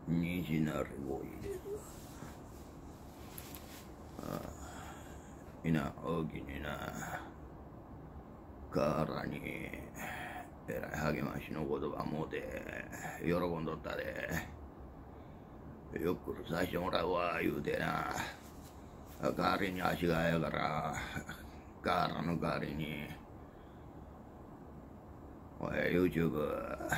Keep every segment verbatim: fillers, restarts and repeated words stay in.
西成ごいです。ああ、いな、大きにな、河原に、えらい励ましの言葉もうて、喜んどったで。よっくるさしてもらうわ、言うてな。代わりに足がやから、河原の代わりに、おい、YouTube、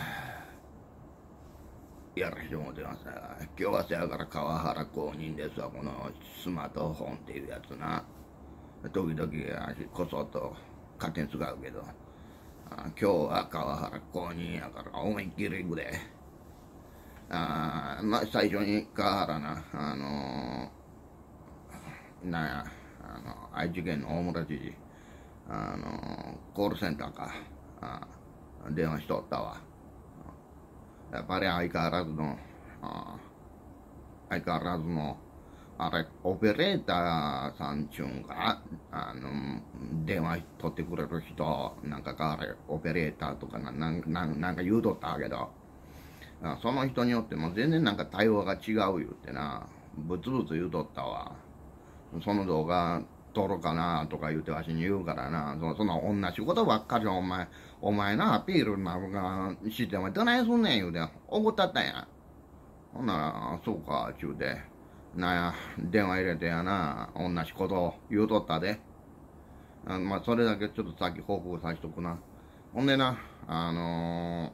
やらしてもらってます。今日はせやから川原公認ですわ、このスマートフォンっていうやつな。時々こそっと勝手に使うけど、今日は川原公認やから思いっきり行くで。あまあ最初に川原な、あのー、なんや、あの愛知県の大村知事、あのー、コールセンターか、あ電話しとったわ。やっぱり相変わらずの、あ相変わらずの、あれ、オペレーターさんちゅうんか、あの、電話取ってくれる人、なんかあれ、オペレーターとかな、なんなんなんか言うとったけど、その人によっても全然なんか対応が違う言うてな、ブツブツ言うとったわ。その動画撮ろうかなとか言うてわしに言うからな、そその同じことばっかりお前、お前な、アピールなんかしてお前どないすんねん言うて怒ったったんや。ほんなら、そうか、ちゅうて、なんや、電話入れてやな、同じこと言うとったで。あまあ、それだけちょっとさっき報告さしとくな。ほんでな、あのー、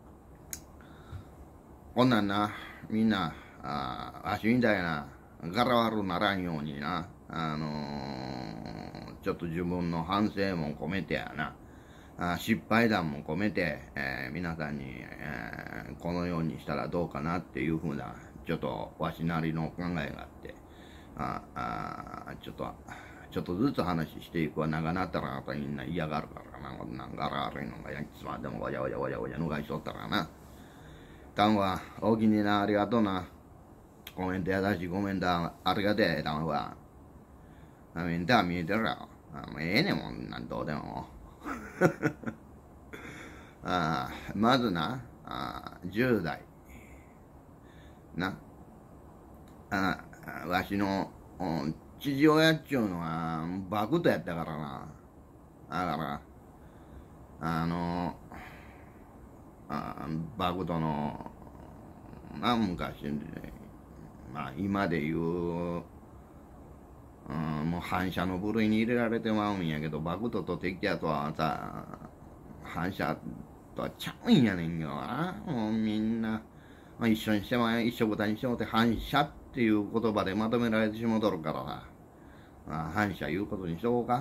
こんなんな、みんな、あわしみたいな、柄悪ならんようにな、あのー、ちょっと自分の反省も込めてやな、あ失敗談も込めて、えー、皆さんに、えー、このようにしたらどうかなっていうふうな、ちょっとわしなりの考えがあって、ああちょっと、ちょっとずつ話していくわ。長なったらまたみんな嫌がるからな。こんなん柄悪いのがいつまでもわじゃわじゃわじゃわじゃ脱がしとったらな。タンは、お気にな、ありがとうな。コメントやだし、コメントありがてえ、タンは。コメントは見えてるよ。もうええねんもん、なんどうでも。あまずな、あじゅう代。な。あわしの、父親っちゅうのは、バクトやったからな。だから、あの、あバクトの、な、昔で、まあ、今で言う、うん、もう反射の部類に入れられてまうんやけど、バクトと敵やとはさ、反射とはちゃうんやねんよな。もうみんな、まあ、一緒にしても、一緒くたにしてもって反射っていう言葉でまとめられてしもとるからさ、まあ、反射いうことにしとこうか。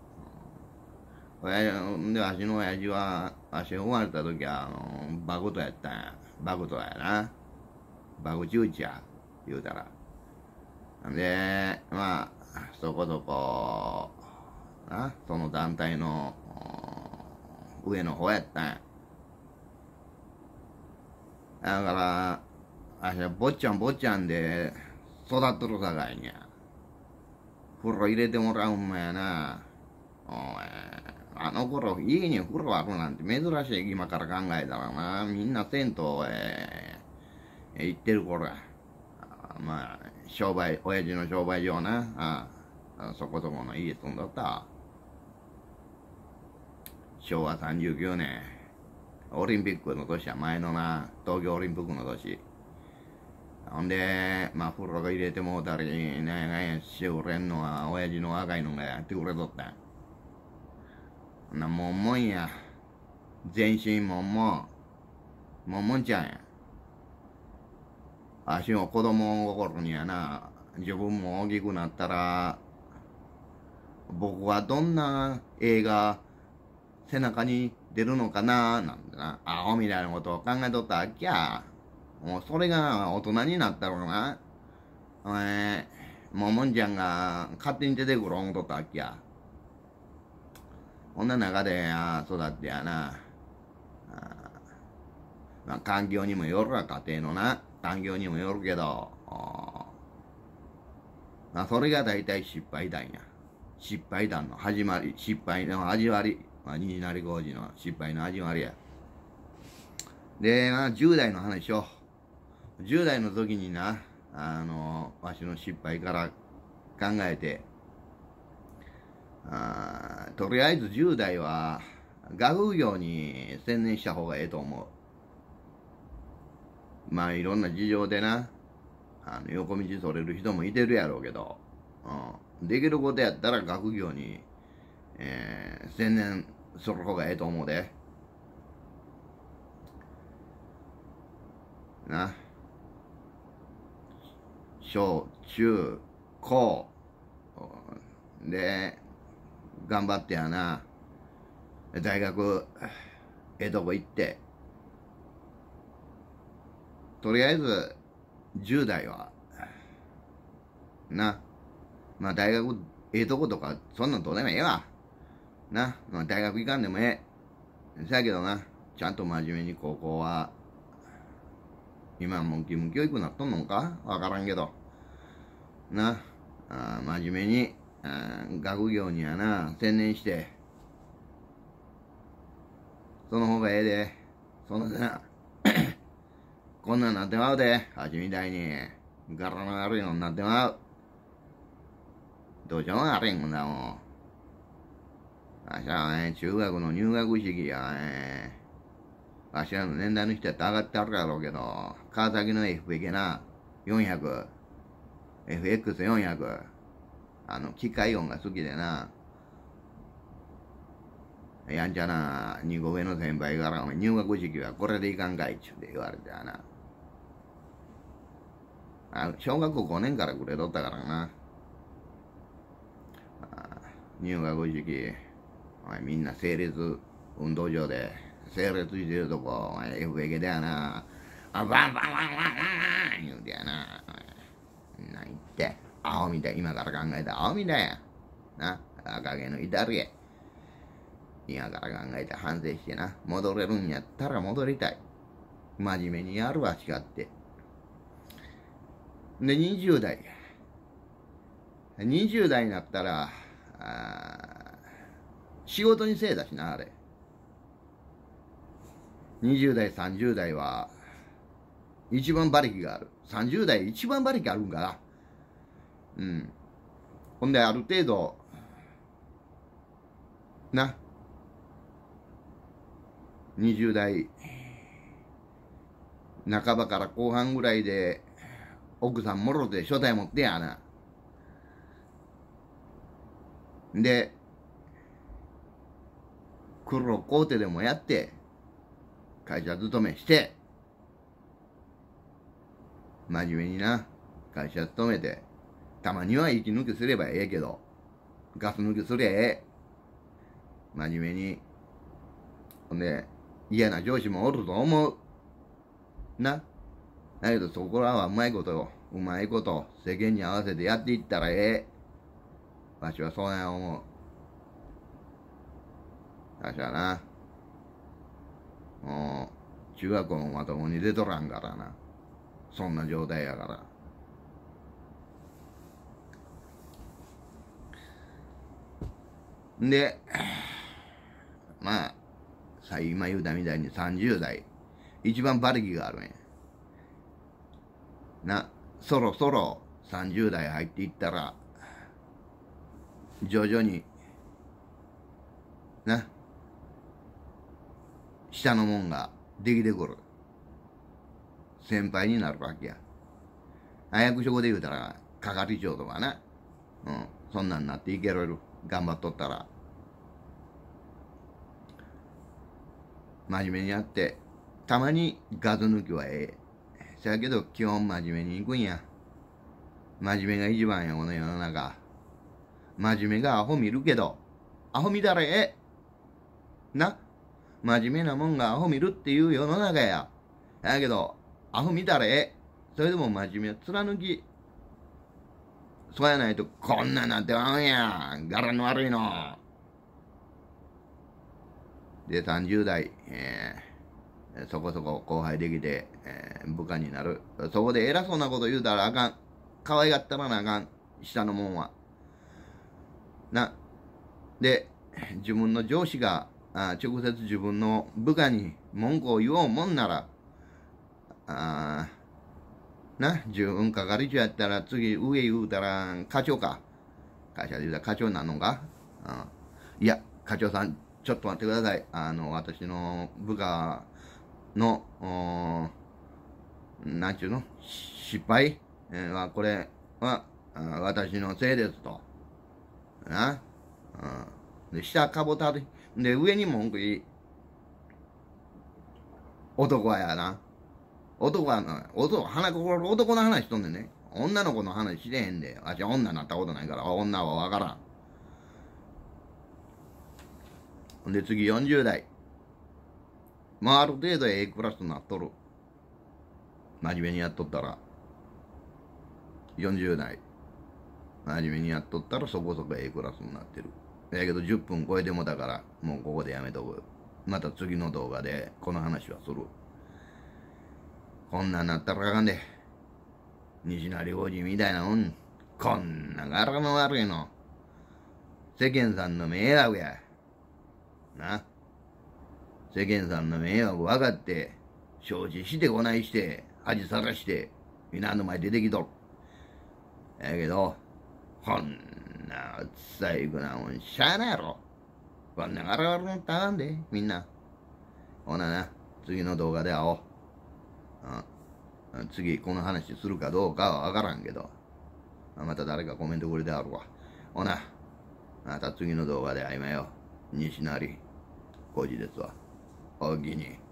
親父で、わしの親父は、わしが生まれた時は、あの、バクトやったんや。バクトやな。バクチ打ちや、言うたら。で、まあ、そこそこ、な、その団体の上の方やったんや。だから、あしは坊ちゃん坊ちゃんで育っとるさかいにゃ。風呂入れてもらうんもやな。お前、あの頃家に風呂あるなんて珍しい今から考えたらな。みんな銭湯へ行ってる頃や。まあ、商売、親父の商売上な。ああそこそこの家住んどった。しょうわさんじゅうきゅうねん。オリンピックの年は前のな、東京オリンピックの年。ほんで、まあ、風呂が入れてもうたり、なんやかんやしてくれんのは、親父の若いのがやってくれとったん。ほんなもんもんや。全身もんもん。もんもんちゃんや。わしも子供心にやな、自分も大きくなったら、僕はどんな映画、背中に出るのかな、なんてな、アホみたいなことを考えとったわけや。もうそれが大人になったらな、お前、ももんちゃんが勝手に出てくる思うとったわけや。こんな中で育ってやな。まあ、環境にもよるわ、家庭のな。環境にもよるけど、まあ、それが大体失敗談や。失敗談の始まり、失敗の始まり。まあ、西成工事の失敗の始まりや。で、まあ、じゅう代の話を。 じゅう代の時にな、あのわしの失敗から考えて、あとりあえずじゅう代は学業に専念した方がええと思う。まあいろんな事情でな、あの横道それる人もいてるやろうけど、うん、できることやったら学業に、えー、専念する方がええと思うで。な。小、中、高で頑張ってやな、大学ええとこ行って、とりあえずじゅう代はな、まあ大学ええとことかそんなんどうでもええわな、まあ、大学行かんでもええ。そやけどな、ちゃんと真面目に高校は、今はもう義務教育になっとんのかわからんけどな、あ真面目にあ学業にはな専念して、その方がええで。そんななこんなんなってまうで、わしみたいに柄の悪いのになってまう。どうしようもあれんこんなもん。わしはね、中学の入学式やね、わしらの年代の人やったら上がってあるやろうけど、川崎の エフエケ な、よんひゃく、エフエックスよんひゃく、あの、機械音が好きでな、やんちゃなにこ上の先輩から、お前入学式はこれでいかんかいっちゅうて言われてやな。あ小学校ごねんからくれとったからな。入学式、お前みんな整列運動場で整列してるとこ、お前 エフエケ でやな、あバンバンバンバンバンバン言うてやな。なん言って、アホみたい、今から考えたらアホみたいや。な、赤毛の至るへ。今から考えて反省してな、戻れるんやったら戻りたい。真面目にやるわ、誓って。で、にじゅう代。にじゅう代になったら、あ仕事にせいだしな、あれ。にじゅう代、さんじゅう代は、一番馬力がある。さんじゅう代一番馬力あるんかな。うん。ほんで、ある程度、な、にじゅう代半ばから後半ぐらいで奥さんもろて所帯持ってやな。で黒工手でもやって会社勤めして真面目にな会社勤めて、たまには息抜きすればええけどガス抜きすりゃええ。真面目に。ほんで嫌な上司もおると思うな。だけどそこらはうまいことよ、うまいこと世間に合わせてやっていったらええ。わしはそうや思う。わしはな、もう中学校もまともに出とらんからな、そんな状態やから。でまあさ今言うたみたいにさんじゅう代一番馬力があるんやな。そろそろさんじゅう代入っていったら徐々にな下のもんができてくる。先輩になるわけや。役所で言うたら係長とかな、うん、そんなんなっていける。頑張っとったら真面目にやって、たまにガス抜きはええ。せやけど基本真面目に行くんや。真面目が一番や、この世の中。真面目がアホ見るけど、アホ見たらええ。な。真面目なもんがアホ見るっていう世の中や。やけど、アホ見たらええ。それでも真面目を貫き。そうやないと、こんなんなってまうんや。柄の悪いの。で、さんじゅう代、えー、そこそこ後輩できて、えー、部下になる。そこで偉そうなこと言うたらあかん。可愛がったらなあかん。下のもんは。な。で、自分の上司が、あ直接自分の部下に文句を言おうもんなら、あな、十分係長やったら次上言うたら課長か。会社で言うたら課長になるのか、うん、いや、課長さん、ちょっと待ってください。あの、私の部下の、なんちゅうの、失敗は、これは、私のせいですと。な。うん、で、下かぼたで、で、上に文句言い。男はやな。男はな、男、花心、男の話しとんねんね。女の子の話してへんで。わし女になったことないから、女はわからん。ほんで次よんじゅう代。まあある程度ええクラスになっとる。真面目にやっとったら。よんじゅう代。真面目にやっとったらそこそこええクラスになってる。やけどじゅっぷん超えてもだから、もうここでやめとく。また次の動画でこの話はする。こんなんなったらあかんで。西成王子みたいなもん。こんな柄の悪いの。世間さんの迷惑や。な。世間さんの迷惑分かって、承知してこないして、恥さらして、皆の前出てきとる。やけど、こんな最悪なもんしゃあないやろ。こんな柄悪のったらあかんで、みんな。ほなな、次の動画で会おう。うん、次この話するかどうかは分からんけど、また誰かコメントくれてあるわ。ほな、また次の動画で会いまよ。西成浩二ですわ。おおきに。